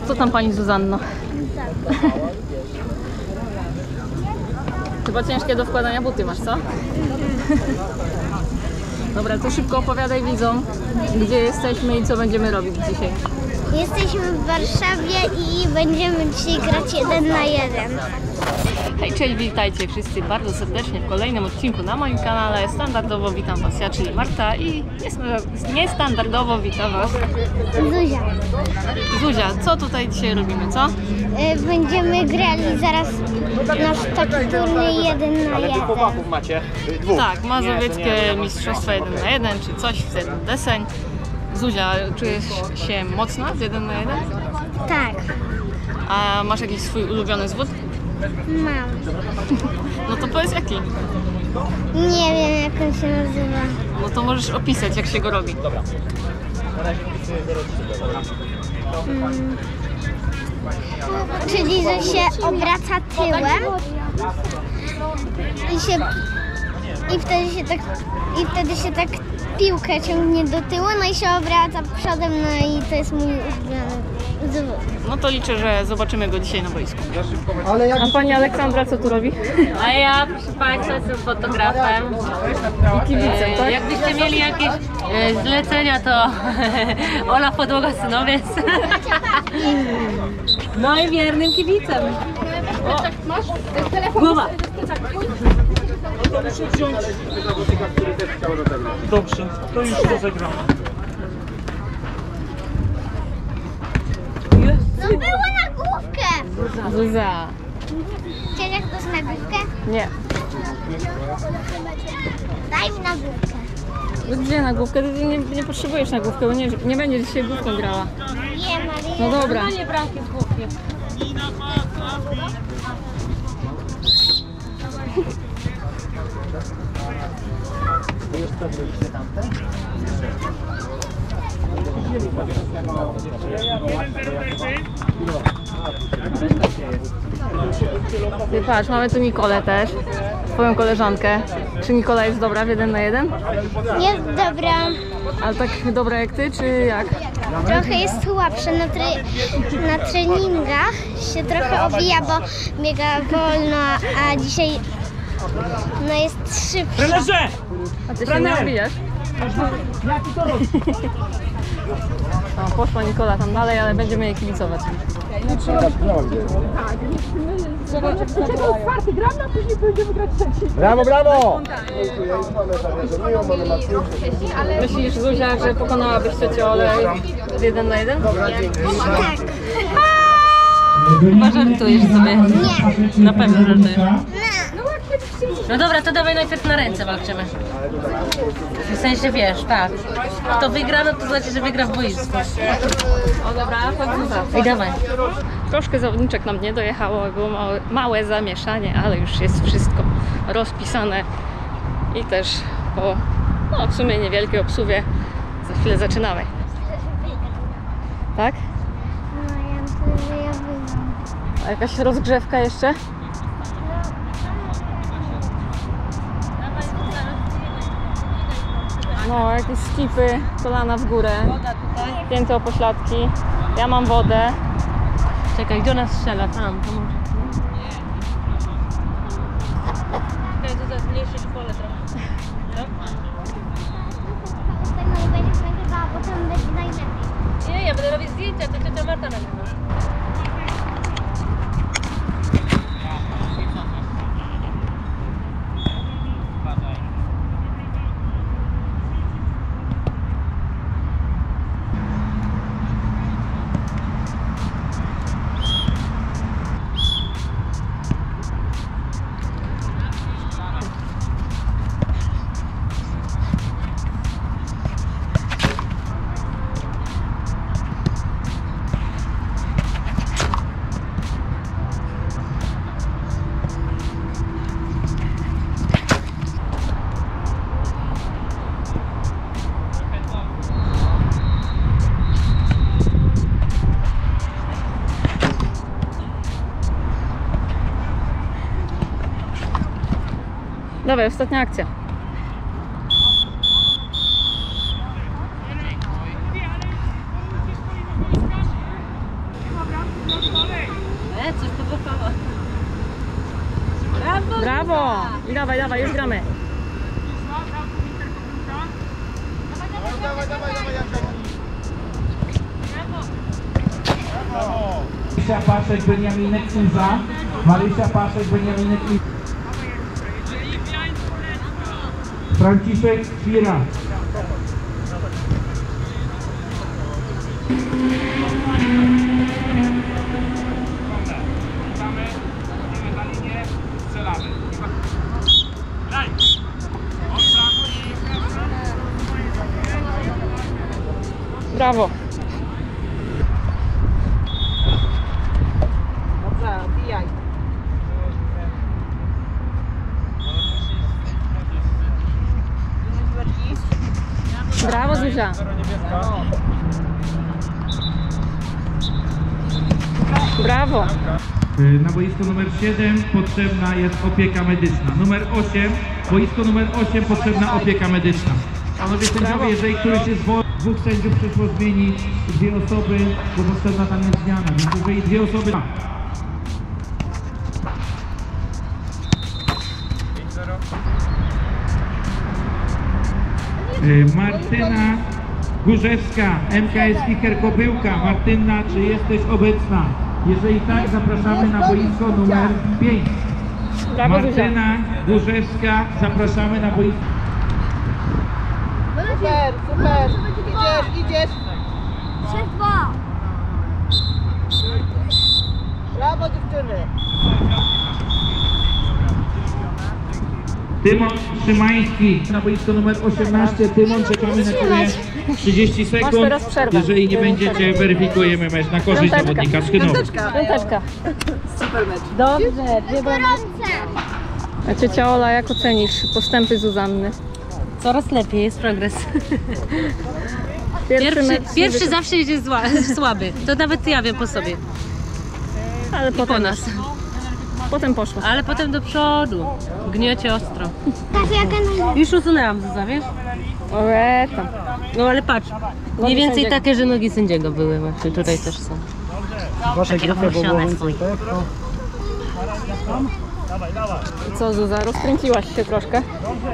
Co tam pani Zuzanno? Chyba ciężkie do wkładania buty masz, co? Dobra, to szybko opowiadaj widzom, gdzie jesteśmy i co będziemy robić dzisiaj. Jesteśmy w Warszawie i będziemy dzisiaj grać 1 na 1. Hej, cześć, witajcie wszyscy bardzo serdecznie w kolejnym odcinku na moim kanale. Standardowo witam Was ja, czyli Marta, i niestandardowo witam Was Zuzia. Zuzia, co tutaj dzisiaj robimy, co? Będziemy grali zaraz nasz taki turniej 1 na 1. Chłopaków macie? Dwóch. Tak, mazowieckie mistrzostwa 1 na 1, czy coś w ten deseń. Zuzia, czujesz się mocna z 1 na 1? Tak, A masz jakiś swój ulubiony zwód? mam. No to powiedz jaki? Nie wiem, jak on się nazywa. No to możesz opisać, jak się go robi. Czyli, że się obraca tyłem i wtedy się tak piłkę ciągnie do tyłu, no i się obraca przodem, no i to jest mój ulubiony zwód. No to liczę, że zobaczymy go dzisiaj na boisku. Ale A pani Aleksandra co tu robi? A ja, proszę Państwa, jestem fotografem. I kibicem, tak? Jakbyście mieli jakieś zlecenia, to Ola Podłoga Synowiec. No i wiernym kibicem. Głowa. muszę wziąć zawodnika, który też chciał rozegrać. Dobrze, to już rozegramy. No było na główkę! Zuzia. Wiecie, jak to jest na główkę? Nie. Daj mi na główkę. Gdzie na główkę? Ty nie potrzebujesz na główkę, bo nie będzie dzisiaj główką grała. Nie, Maria. No dobra. Nie bramki z główki. Ty patrz, mamy tu Nikolę też, twoją koleżankę. Czy Nikola jest dobra w 1 na 1? Jest dobra. Ale tak dobra jak ty, czy jak? Trochę jest słabsza. Na treningach się trochę obija, bo biega wolno, a dzisiaj no jest szybsza. Trenerze! A ty się nie obijasz? O, poszła Nikola tam dalej, ale będziemy jej kibicować. Brawo, brawo! Myślisz, Zuzia, że pokonałabyś ciocię Olę w 1 na 1? Tak. Chyba żartujesz sobie. Nie. Na pewno żartujesz. No dobra, to dawaj najpierw na ręce walczymy. W sensie wiesz, tak. Kto wygra, no to znaczy, że wygra w boisku. O dobra, chodź Zuzia. I dawaj. Troszkę zawodniczek nam nie dojechało, było małe zamieszanie, ale już jest wszystko rozpisane i też po no, w sumie niewielkiej obsuwie za chwilę zaczynamy. Tak? No ja myślę, że ja wygram. A jakaś rozgrzewka jeszcze? No, jakieś skipy, kolana w górę, pięte o pośladki. Ja mam wodę. Czekaj, gdzie ona strzela? Tam, to może. Czekaj, to zmniejszyć pole trochę. No i będziesz nagrywała, potem będzie najlepiej. Nie, ja będę robić zdjęcia, to ciocia Marta nagrywa. Dawaj, ostatnia akcja. Brawo! I dawaj, dawaj, już gramy. Marysia Paszek, Beniaminek Uza. Marysia Paszek, Beniaminek Uza. Franciszek Świra. Brawo. Brawo, Zuzia. Brawo. Na boisku numer 7 potrzebna jest opieka medyczna. Numer 8, boisko numer 8 potrzebna opieka medyczna. Panowie sędziowie, jeżeli któryś jest dwóch sędziów przyszło zmienić dwie osoby, bo potrzebna tam jest zmiana, więc jeżeli dwie osoby... Martyna Górzewska, MKS Kicker Kobyłka. Martyna, czy jesteś obecna? Jeżeli tak, zapraszamy na boisko numer 5. Brawo, Zuzia. Martyna Górzewska, zapraszamy na boisko. Super, super. Idziesz. 3-2. Brawo dziewczyny. Tymon Szymański na boisko numer 18. Tymon, czekamy na Ciebie 30 sekund. Masz teraz przerwę. Jeżeli nie będziecie, weryfikujemy mecz na korzyść zawodnika Szkynowa. Piąteczka. Dobrze, dwie bramki. Gorące. A ciocia Ola, jak ocenisz postępy Zuzanny? Coraz lepiej, jest progres. mecz Pierwszy zawsze idzie słaby. To nawet ja wiem po sobie. ale Po potem, nas. potem poszło. Ale potem do przodu. Gniecie ostro. Tak jak Już usunęłam Zuza, wiesz? Ore, tam. No ale patrz. Nogi Mniej więcej sędziego. takie, że nogi sędziego były właśnie. Tutaj też są. Takie owłosione swój. Co, Zuza, rozkręciłaś się troszkę?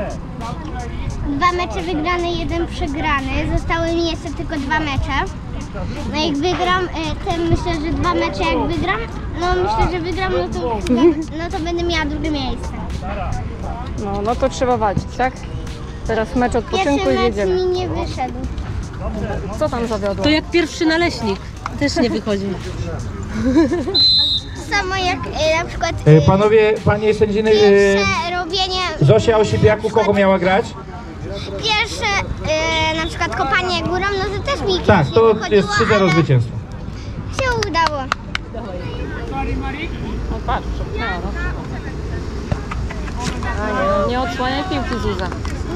2 mecze wygrane, 1 przegrany. Zostały mi jeszcze tylko 2 mecze. No jak wygram, to myślę, że 2 mecze jak wygram, no myślę, że wygram, no to będę miała drugie miejsce. No to trzeba walczyć, tak? Teraz mecz odpoczynku Pierwszy i mecz jedziemy. mi nie wyszedł. Co tam zawiodło? To jak pierwszy naleśnik. Też nie wychodzi. Samo jak na przykład Panowie, panie sędziny, pierwsze robienie, Zosia Osipiaku kogo miała grać? pierwsze na przykład kopanie górą, no to też mi Tak, kiedyś to nie wychodziło, jest 3-0 zwycięstwo. się udało. No patrz, przepchnęła, no. A nie odsłaniaj piłki, Zuza.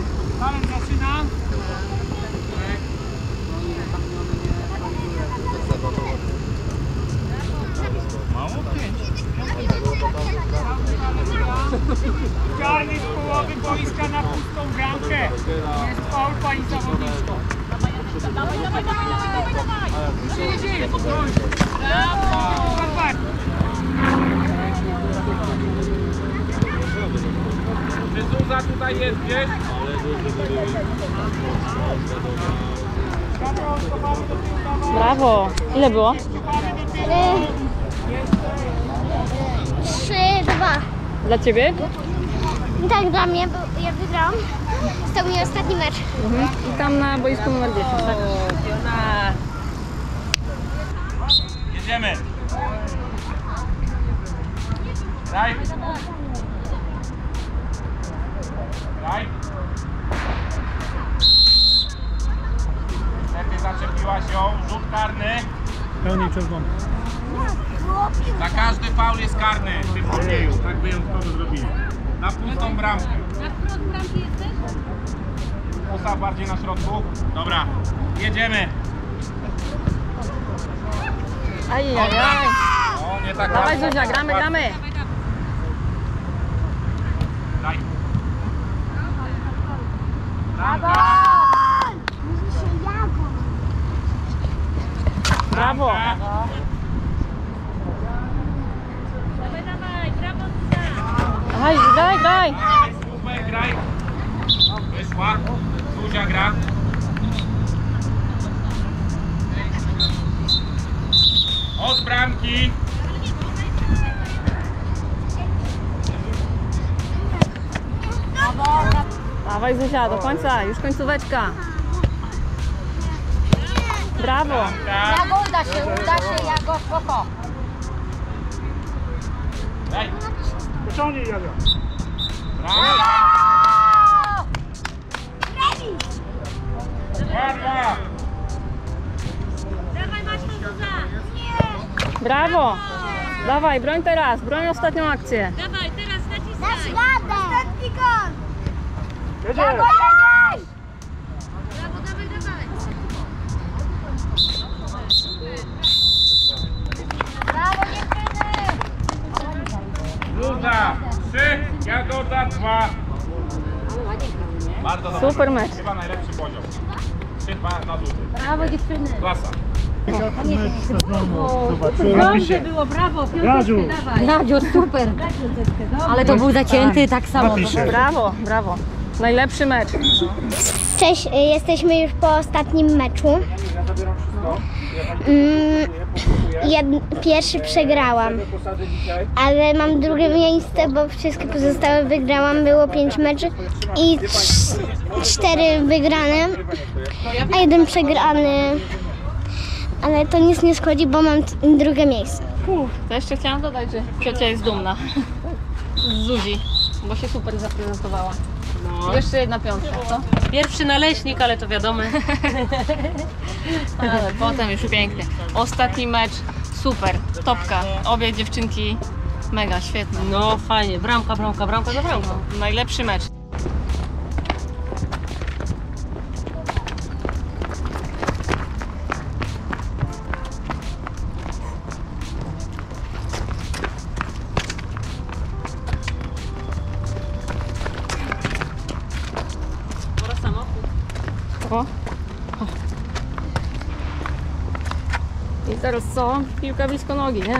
Karny z połowy boiska na pustą bramkę. Jest faul pani zawodniczko. Czy Zuza tutaj jest gdzieś? Brawo. Ile było? 3-2. Dla ciebie? Tak dla mnie, bo ja wygrałam. To mój ostatni mecz. I tam na boisku numer 10, tak? Fiona. Jedziemy. Daj. Daj. Niestety zaczepiłaś ją. Rzut karny. Pełniej przez błąd. Za każdy faul jest karny w tym turnieju. Tak wyjątkowo zrobili. Na pustą bramkę. Na wprost bramki jesteś? Ustaw bardziej na środku. Dobra. Jedziemy. Ajajaj. O, nie tak Dawaj, łatwo. Zuzia, gramy, gramy. Daj. Brawo. Daj, daj, daj! Super, graj. Wyszła. Zuzia gra. Od bramki. Dawaj Zuzia, do końca, już końcóweczka. Brawo! Jago, Uda się, Jago, spoko. daj. Pociągnij, Jago. Brawo. 2-2. Brawo! Dawaj, broń teraz, broń ostatnią akcję. Dasz radę! Ostatni gol! Jedziesz! Brawo dziewczyny! Zuza 3, Jagoda 2. Bardzo dobry. Super mecz. Chyba najlepszy poziom. 3-2 na Zuzy. Brawo dziewczyny. Klasa. Dobrze było, brawo, Radziu. piąteczkę dawaj. Radziu, super. Ale to był zacięty tak samo. Brawo, brawo. Najlepszy mecz. Cześć, jesteśmy już po ostatnim meczu. Pierwszy przegrałam, ale mam drugie miejsce, bo wszystkie pozostałe wygrałam. Było 5 meczy i 4 wygrane, a 1 przegrany. Ale to nic nie szkodzi, bo mam drugie miejsce. To jeszcze chciałam dodać, że ciocia jest dumna z Zuzi, bo się super zaprezentowała. Jeszcze jedna piątka, co? Pierwszy naleśnik, ale to wiadomo. Ale potem już pięknie. Ostatni mecz, super, topka. Obie dziewczynki mega, świetne. No fajnie, bramka za bramką. Najlepszy mecz. O. I teraz co? Piłka blisko nogi, nie?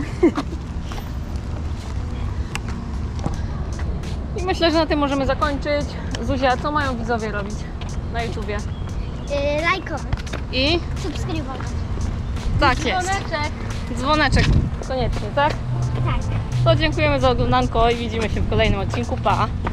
I myślę, że na tym możemy zakończyć. Zuzia, co mają widzowie robić na YouTubie? Lajkować, I subskrybować. tak jest. Dzwoneczek koniecznie, tak? Tak. To dziękujemy za oglądanko i widzimy się w kolejnym odcinku. Pa!